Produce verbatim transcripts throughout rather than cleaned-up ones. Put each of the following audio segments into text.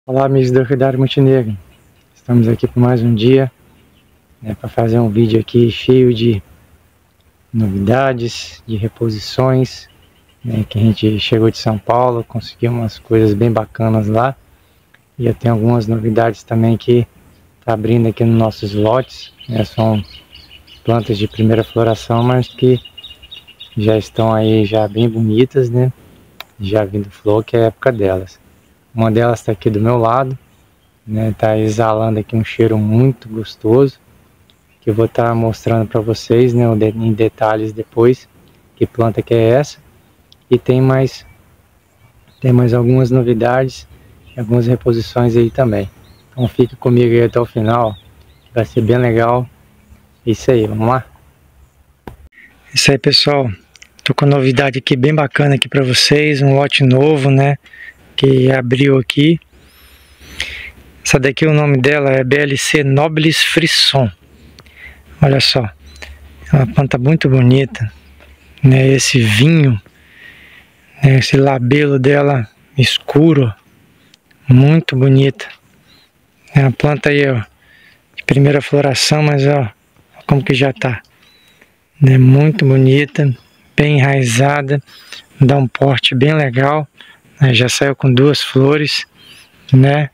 Olá, amigos do Orquidário Montenegro. Estamos aqui por mais um dia, né, para fazer um vídeo aqui cheio de novidades, de reposições, né, que a gente chegou de São Paulo, conseguiu umas coisas bem bacanas lá. E eu tenho algumas novidades também que tá abrindo aqui nos nossos lotes, né, são plantas de primeira floração, mas que já estão aí já bem bonitas, né, já vindo flor, que é a época delas. Uma delas está aqui do meu lado, né? Tá exalando aqui um cheiro muito gostoso, que eu vou estar tá mostrando para vocês, né, em detalhes depois, que planta que é essa. E tem mais, tem mais algumas novidades, algumas reposições aí também. Então fique comigo aí até o final, vai ser bem legal. Isso aí, vamos lá? Isso aí, pessoal. Tô com novidade aqui bem bacana aqui para vocês, um lote novo, né, que abriu aqui. Essa daqui, o nome dela é B L C Nobilis Frisson. Olha só, é uma planta muito bonita, né? Esse vinho, né? Esse labelo dela escuro, muito bonita. É uma planta aí, ó, de primeira floração, mas ó, como que já tá, né? Muito bonita, bem enraizada, dá um porte bem legal, né? Já saiu com duas flores, né?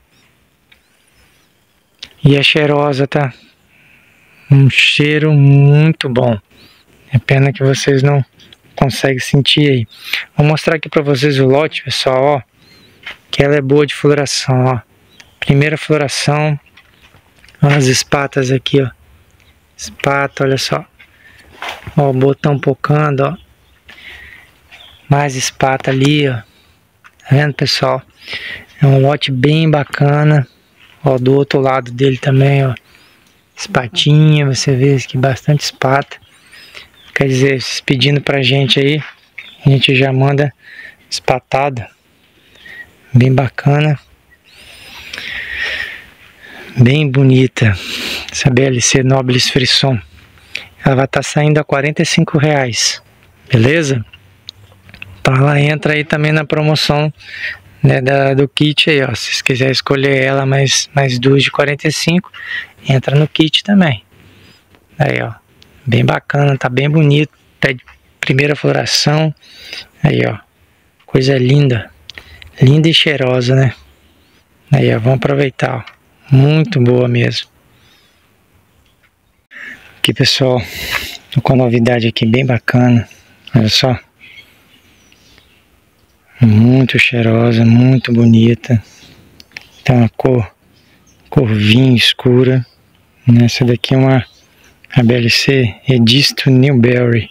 E é cheirosa, tá? Um cheiro muito bom. É pena que vocês não conseguem sentir aí. Vou mostrar aqui para vocês o lote, pessoal, ó. Que ela é boa de floração, ó. Primeira floração. Olha as espatas aqui, ó. Espata, olha só. Ó, o botão pocando, ó. Mais espata ali, ó. Tá vendo, pessoal? É um lote bem bacana. Ó, do outro lado dele também, ó, espatinha, você vê aqui bastante espata. Quer dizer, pedindo pra gente aí, a gente já manda espatada. Bem bacana. Bem bonita. Essa B L C Nobilis Frisson. Ela vai estar tá saindo a quarenta e cinco reais. Beleza? Então ela entra aí também na promoção, né, da, do kit aí, ó. Se vocês quiserem escolher ela mais, mais duas de quarenta e cinco, entra no kit também. Aí, ó, bem bacana, tá bem bonito, pé de primeira floração. Aí, ó, coisa linda, linda e cheirosa, né? Aí, ó, vamos aproveitar, ó. Muito boa mesmo. Aqui, pessoal, tô com uma novidade aqui bem bacana, olha só. Muito cheirosa, muito bonita. Tem uma cor, cor vinho escura. Essa daqui é uma a B L C Edisto Newberry.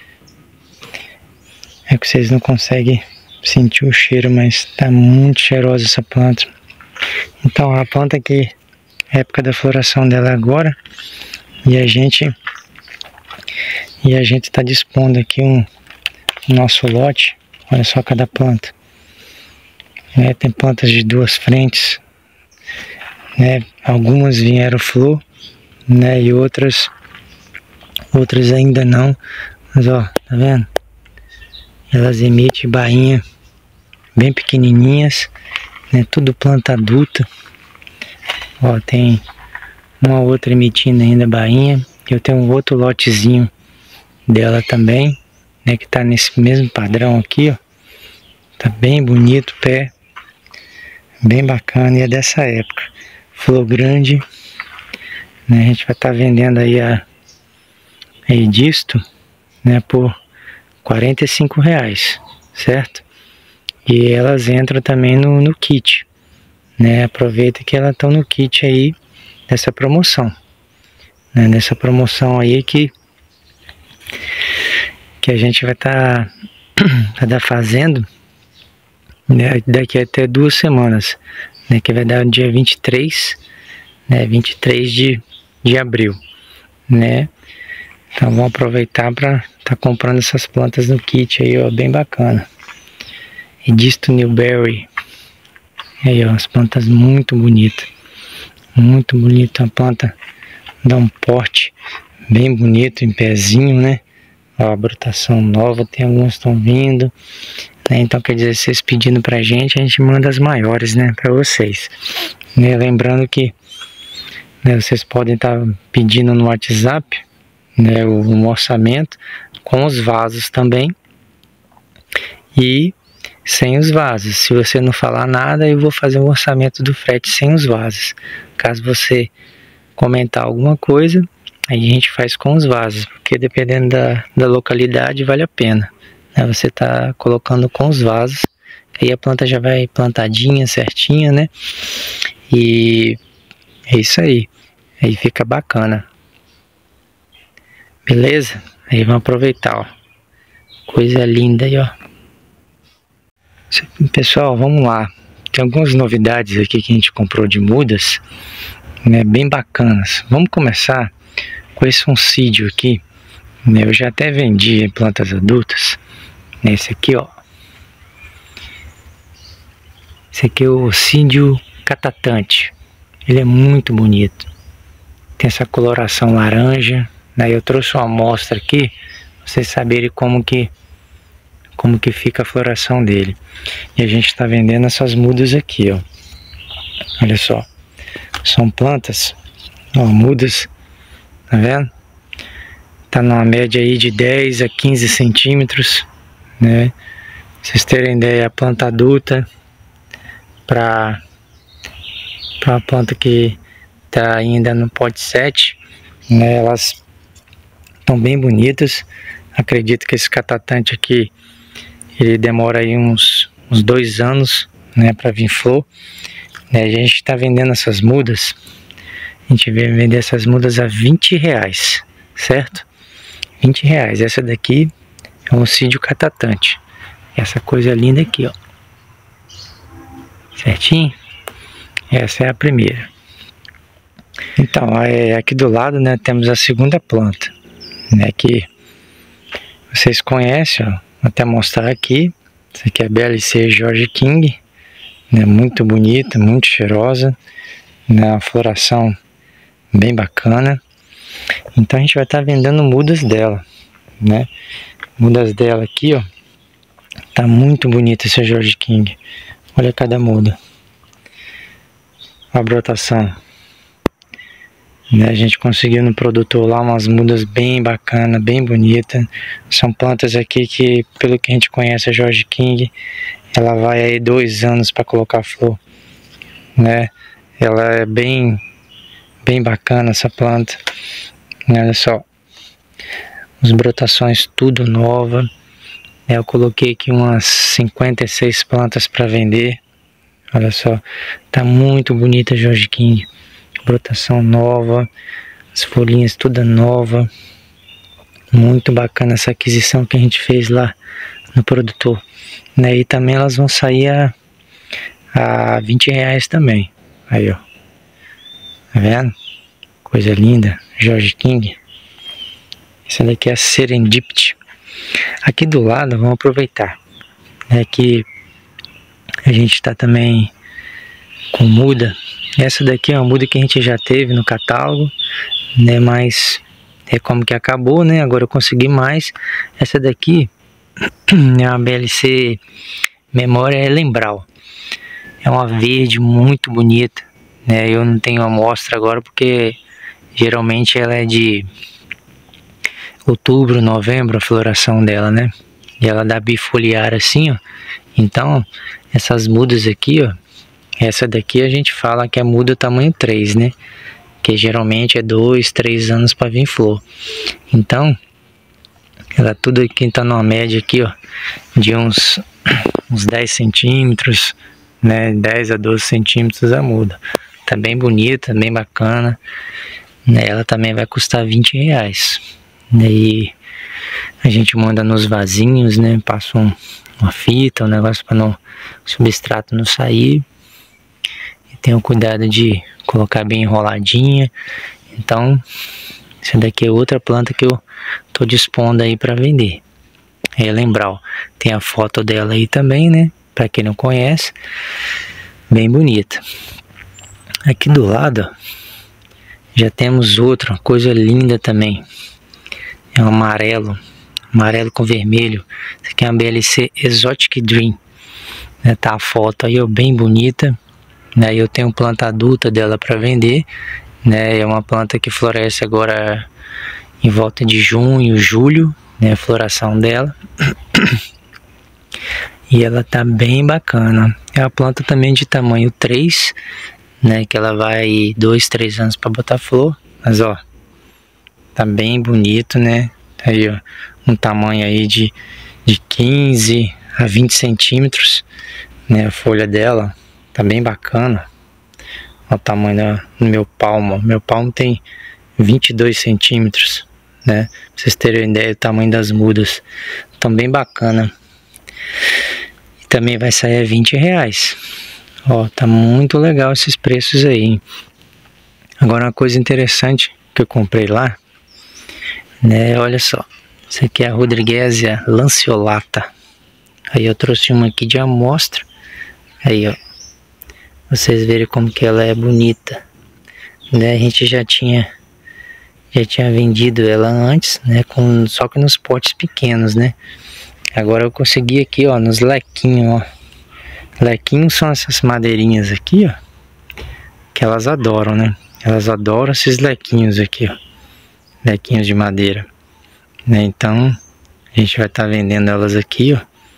É que vocês não conseguem sentir o cheiro, mas tá muito cheirosa essa planta. Então a planta aqui, a época da floração dela é agora. E a gente e a gente tá dispondo aqui um nosso lote. Olha só cada planta, né? Tem plantas de duas frentes, né? Algumas vieram flor, né? E outras, outras ainda não. Mas ó, tá vendo? Elas emitem bainha bem pequenininhas, né? Tudo planta adulta. Ó, tem uma outra emitindo ainda bainha. Eu tenho um outro lotezinho dela também, né, que tá nesse mesmo padrão aqui, ó. Tá bem bonito o pé, bem bacana, e é dessa época. Flor grande, né? A gente vai estar tá vendendo aí a, a Edisto, né, por quarenta e cinco reais, certo? E elas entram também no, no kit, né? Aproveita que elas estão no kit aí dessa promoção, né? Nessa promoção aí que que a gente vai estar tá, tá fazendo, né, daqui até duas semanas, né, que vai dar no dia vinte e três, né, vinte e três de, de abril, né? Então vamos aproveitar para estar tá comprando essas plantas no kit aí, ó, bem bacana. Edisto Newberry. Aí, ó, as plantas muito bonitas, muito bonita a planta, dá um porte bem bonito em pezinho, né? Ó, a brotação nova, tem alguns estão vindo. né? Então quer dizer, vocês pedindo pra gente, a gente manda as maiores, né, pra vocês, né? Lembrando que, né, vocês podem estar tá pedindo no WhatsApp, né, o, um orçamento com os vasos também e sem os vasos. Se você não falar nada, eu vou fazer um orçamento do frete sem os vasos. Caso você comentar alguma coisa, aí a gente faz com os vasos, porque dependendo da, da localidade vale a pena, né? Você tá colocando com os vasos, aí a planta já vai plantadinha, certinha, né? E é isso aí, aí fica bacana. Beleza? Aí vamos aproveitar, ó. Coisa linda aí, ó. Pessoal, vamos lá. Tem algumas novidades aqui que a gente comprou de mudas, né, bem bacanas. Vamos começar com esse oncídio aqui, né? Eu já até vendi em plantas adultas. Esse aqui, ó. Esse aqui é o oncídio catatante. Ele é muito bonito. Tem essa coloração laranja, né? Eu trouxe uma amostra aqui, pra vocês saberem como que como que fica a floração dele. E a gente está vendendo essas mudas aqui, ó. Olha só. São plantas, ó, mudas, tá vendo? Tá numa média aí de dez a quinze centímetros, né? Pra vocês terem ideia, a planta adulta para para uma planta que tá ainda no pote sete, né? Elas estão bem bonitas. Acredito que esse catatante aqui ele demora aí uns, uns dois anos, né, para vir flor. Né? A gente está vendendo essas mudas, a gente vai vender essas mudas a vinte reais, certo? vinte reais. Essa daqui é um oncídio catatante. Essa coisa linda aqui, ó. Certinho? Essa é a primeira. Então, é, aqui do lado, né, temos a segunda planta, né, que vocês conhecem, ó. Vou até mostrar aqui. Essa aqui é a B L C George King, né, muito bonita, muito cheirosa, né, uma floração bem bacana. Então a gente vai estar vendendo mudas dela, né? Mudas dela aqui, ó. Tá muito bonita essa George King. Olha cada muda. A brotação. Né, a gente conseguiu no produtor lá umas mudas bem bacanas, bem bonitas. São plantas aqui que, pelo que a gente conhece, a George King, ela vai aí dois anos para colocar flor, né? Ela é bem, bem bacana essa planta. Olha só, as brotações tudo nova. Eu coloquei aqui umas cinquenta e seis plantas para vender. Olha só, tá muito bonita a George King. Brotação nova, as folhinhas toda nova. Muito bacana essa aquisição que a gente fez lá no produtor, né? E também elas vão sair a, a vinte reais também. Aí, ó, tá vendo? Coisa linda, George King. Essa daqui é a Serendipity. Aqui do lado, vamos aproveitar, né, que a gente está também com muda. Essa daqui é uma muda que a gente já teve no catálogo, né? Mas é como que acabou, né? Agora eu consegui mais. Essa daqui é uma B L C Memória Lembral. É uma verde muito bonita, né? Eu não tenho amostra agora porque geralmente ela é de outubro, novembro a floração dela, né? E ela dá bifoliar assim, ó. Então essas mudas aqui, ó. Essa daqui a gente fala que é muda tamanho três, né? Que geralmente é dois, três anos para vir flor. Então, ela tudo aqui tá numa média aqui, ó, de uns, uns dez centímetros, né? dez a doze centímetros a muda. Tá bem bonita, bem bacana. Né? Ela também vai custar vinte reais. E a gente manda nos vasinhos, né? Passa um, uma fita, um negócio para não o substrato não sair. Tenho cuidado de colocar bem enroladinha. Então, essa daqui é outra planta que eu tô dispondo aí para vender. É Lembral. Tem a foto dela aí também, né? Para quem não conhece. Bem bonita. Aqui do lado, ó, já temos outra coisa linda também. É um amarelo. amarelo com vermelho. Essa aqui é uma B L C Exotic Dream, né? Tá a foto aí, ó, bem bonita, né? Eu tenho planta adulta dela para vender, né? É uma planta que floresce agora em volta de junho, julho, né? A floração dela. E ela tá bem bacana. É uma planta também de tamanho três, né? Que ela vai dois, três anos para botar flor. Mas ó, tá bem bonito, né? Aí ó, um tamanho aí de, de quinze a vinte centímetros, né? A folha dela tá bem bacana. Olha o tamanho da, do meu palmo. Meu palmo tem vinte e dois centímetros, né? Pra vocês terem ideia do tamanho das mudas. Tão bem bacana. E também vai sair a vinte reais. Ó, tá muito legal esses preços aí, hein? Agora uma coisa interessante que eu comprei lá, né? Olha só. Essa aqui é a Rodriguesia lanceolata. Aí eu trouxe uma aqui de amostra. Aí, ó. Vocês verem como que ela é bonita, né? A gente já tinha já tinha vendido ela antes, né? Com, só que nos potes pequenos, né? Agora eu consegui aqui, ó, nos lequinhos, ó. Lequinhos são essas madeirinhas aqui, ó, que elas adoram, né? Elas adoram esses lequinhos aqui, ó. Lequinhos de madeira, né? Então a gente vai estar tá vendendo elas aqui, ó.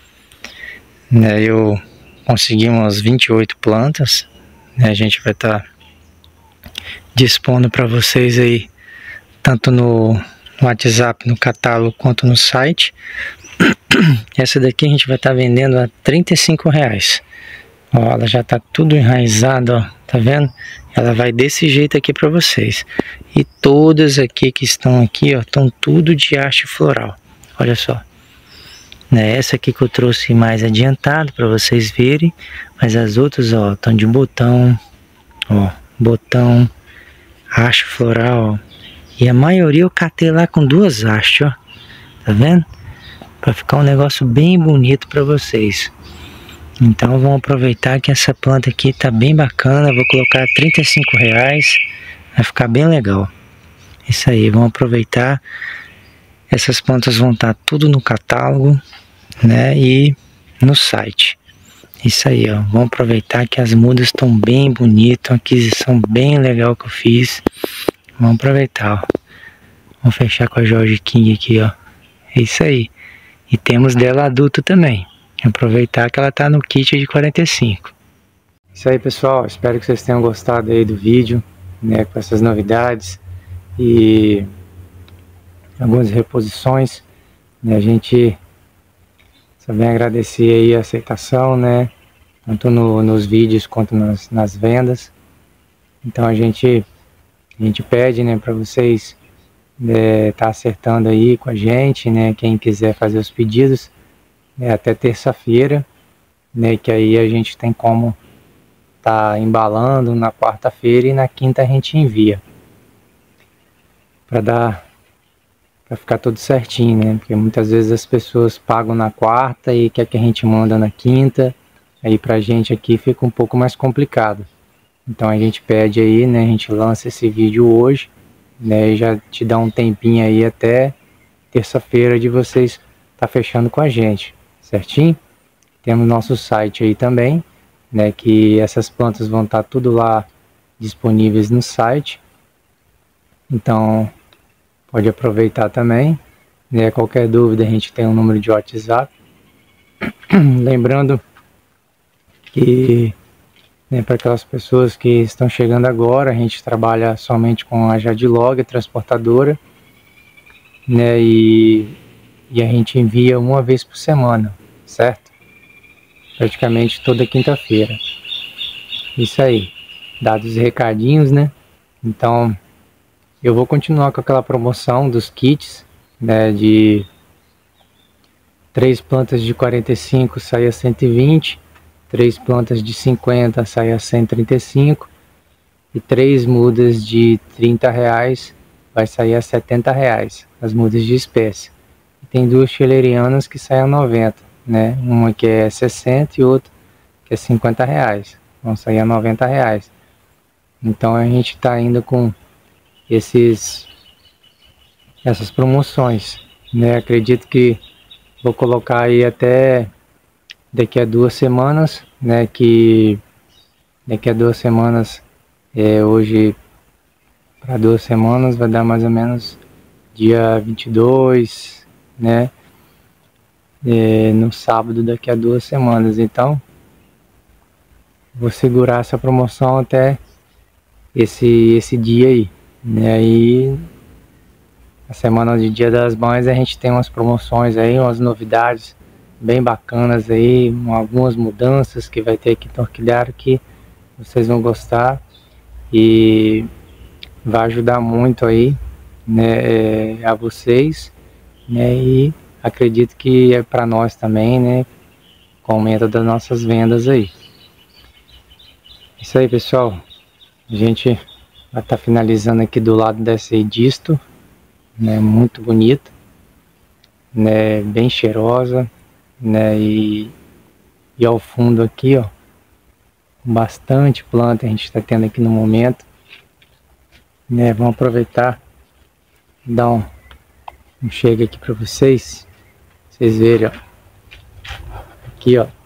Né? Eu consegui umas vinte e oito plantas, né? A gente vai estar tá dispondo para vocês aí, tanto no, no WhatsApp, no catálogo, quanto no site. Essa daqui a gente vai estar tá vendendo a trinta e cinco reais. Ó, ela já tá tudo enraizada, ó, tá vendo? Ela vai desse jeito aqui para vocês. E todas aqui que estão aqui, ó, estão tudo de haste floral. Olha só. Né, essa aqui que eu trouxe mais adiantado para vocês verem, mas as outras, ó, estão de botão, ó, botão, haste floral, ó. E a maioria eu catei lá com duas hastes, ó. Tá vendo? Para ficar um negócio bem bonito para vocês. Então vamos aproveitar que essa planta aqui tá bem bacana. Vou colocar trinta e cinco reais. Vai ficar bem legal. Isso aí, vamos aproveitar. Essas plantas vão estar tudo no catálogo, né? E no site. Isso aí, ó. Vamos aproveitar que as mudas estão bem bonitas. Uma aquisição bem legal que eu fiz. Vamos aproveitar, ó. Vamos fechar com a George King aqui, ó. É isso aí. E temos dela adulta também. Aproveitar que ela tá no kit de quarenta e cinco. Isso aí, pessoal. Espero que vocês tenham gostado aí do vídeo, né, com essas novidades e algumas reposições, né? A gente só vem agradecer aí a aceitação, né, tanto no, nos vídeos quanto nas, nas vendas. Então a gente a gente pede, né, para vocês é, tá acertando aí com a gente, né? Quem quiser fazer os pedidos, né, até terça-feira, né? Que aí a gente tem como tá embalando na quarta-feira e na quinta a gente envia para dar para ficar tudo certinho, né? Porque muitas vezes as pessoas pagam na quarta e quer que a gente manda na quinta, aí pra gente aqui fica um pouco mais complicado. Então a gente pede aí, né? A gente lança esse vídeo hoje, né, e já te dá um tempinho aí até terça-feira de vocês tá fechando com a gente, certinho? Temos nosso site aí também, né, que essas plantas vão estar tudo lá disponíveis no site. Então pode aproveitar também, né? Qualquer dúvida a gente tem um número de WhatsApp. Lembrando que, né, para aquelas pessoas que estão chegando agora, a gente trabalha somente com a Jadilog, a transportadora, né, e, e a gente envia uma vez por semana, certo? Praticamente toda quinta-feira. Isso aí, dados os recadinhos, né? Então eu vou continuar com aquela promoção dos kits, né, de três plantas de quarenta e cinco sai a cento e vinte, três plantas de cinquenta sai a cento e trinta e cinco e três mudas de trinta reais vai sair a setenta reais, as mudas de espécie. E tem duas chilerianas que saem a noventa, né? Uma que é sessenta e outra que é cinquenta reais, vão sair a noventa reais. Então a gente está indo com esses essas promoções, né? Acredito que vou colocar aí até daqui a duas semanas, né? Que daqui a duas semanas, é, hoje para duas semanas vai dar mais ou menos dia vinte e dois, né? É, no sábado daqui a duas semanas. Então vou segurar essa promoção até esse, esse dia aí, né? E a semana de Dia das Mães a gente tem umas promoções aí, umas novidades bem bacanas aí, algumas mudanças que vai ter aqui no Orquidário que vocês vão gostar e vai ajudar muito aí, né, a vocês, né? E acredito que é para nós também, né? Com o aumento das nossas vendas aí. Isso aí, pessoal. A gente vai estar finalizando aqui do lado dessa Edisto, né? Muito bonita, né? Bem cheirosa, né? E, e ao fundo aqui, ó, bastante planta a gente está tendo aqui no momento, né? Vamos aproveitar e dar um, um chega aqui para vocês, vocês verem, ó. Aqui, ó,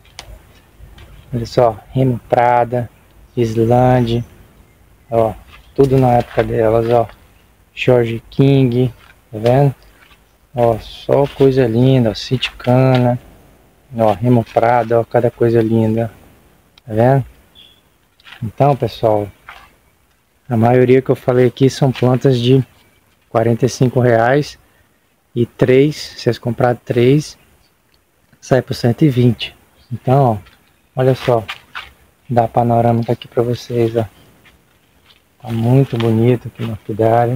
olha só, Remo Prada, Islândia, ó, tudo na época delas, ó. George King, tá vendo? Ó, só coisa linda, ó, Citicana, ó, Remo Prada, ó, cada coisa linda, tá vendo? Então, pessoal, a maioria que eu falei aqui são plantas de quarenta e cinco reais e três, se vocês comprarem três, sai por cento e vinte. Então, ó, olha só, dá panorâmica aqui para vocês, ó. Tá muito bonito aqui no orquidário.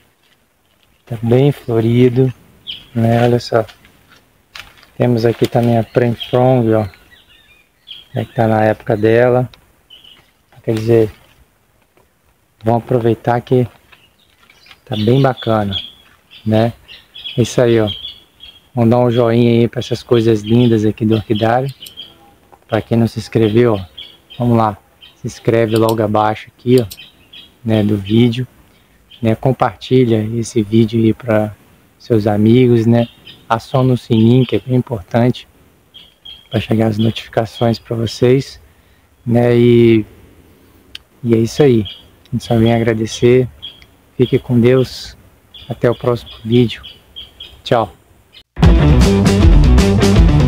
Tá bem florido, né? Olha só. Temos aqui também a Premfrong, ó. É que tá na época dela. Quer dizer, vamos aproveitar que tá bem bacana, né? É isso aí, ó. Vamos dar um joinha aí para essas coisas lindas aqui do orquidário. Para quem não se inscreveu, ó, vamos lá. Se inscreve logo abaixo aqui, ó, né, do vídeo, né? Compartilha esse vídeo aí para seus amigos, né? Aciona o sininho, que é bem importante para chegar as notificações para vocês, né? E, e é isso aí. A gente só vem agradecer. Fique com Deus. Até o próximo vídeo. Tchau.